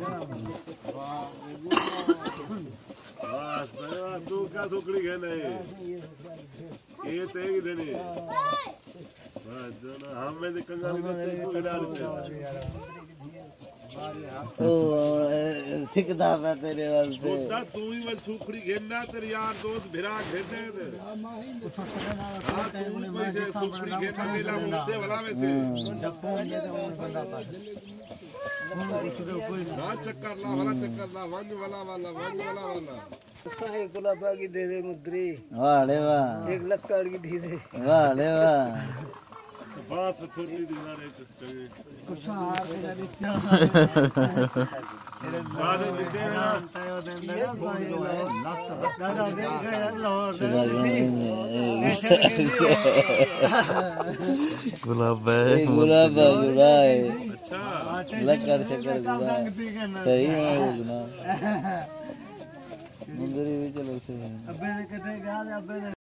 बस तू क्या सुकड़ी खेले ये तेरी देनी बस जो ना हमें तो कंगाली में तेरे को डालते तो सिकदा पे तेरे वास्ते तू ही वो सुकड़ी खेलना तेरे यार दोस्त भिरा खेसे थे हाँ तू ही वैसे सुकड़ी खेलना मेला मुझसे वाला वैसे हाँ चक्कर ला वांग वाला साहे गुलाबा की दे दे मुद्री वाह रे वाह एक लक्कड़ की दे दे वाह रे वाह बस छोटी दीवार है चंगे कुछ हार मेरा बिट्टा बाद में मिलते हैं ना दादा दे गया लाहौर गुलाब है अच्छा लक्कड़ चक्कर सही है ना मुंदरी भी चलो से अबे ने कटे गा अबे